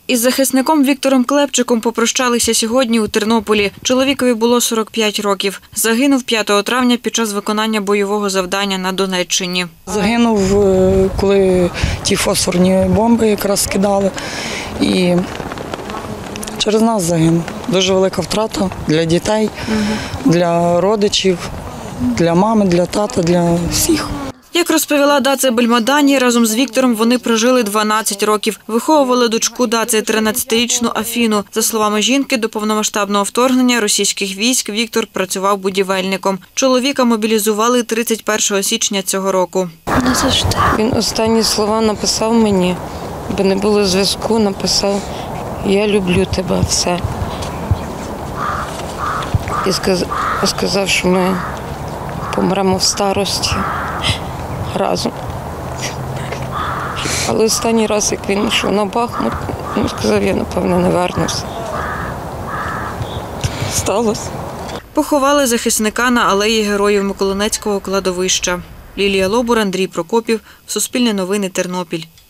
Із захисником Віктором Клепчиком попрощалися сьогодні у Тернополі. Чоловікові було 45 років. Загинув 5 травня під час виконання бойового завдання на Донеччині. Загинув, коли ті фосфорні бомби якраз скидали. І через нас загинув. Дуже велика втрата для дітей, для родичів, для мами, для тата, для всіх. Як розповіла Даця Бельмадані, разом з Віктором вони прожили 12 років. Виховували дочку Даци, 13-річну Афіну. За словами жінки, до повномасштабного вторгнення російських військ Віктор працював будівельником. Чоловіка мобілізували 31 січня цього року. Він останні слова написав мені, бо не було зв'язку, написав «Я люблю тебе, все». І сказав, що ми помремо в старості разом. Але останній раз, як він йшов на Бахмут, він сказав, я, напевно, не вернуся. Сталося. Поховали захисника на алеї Героїв Миколинецького кладовища. Лілія Лобур, Андрій Прокопів. Суспільне новини, Тернопіль.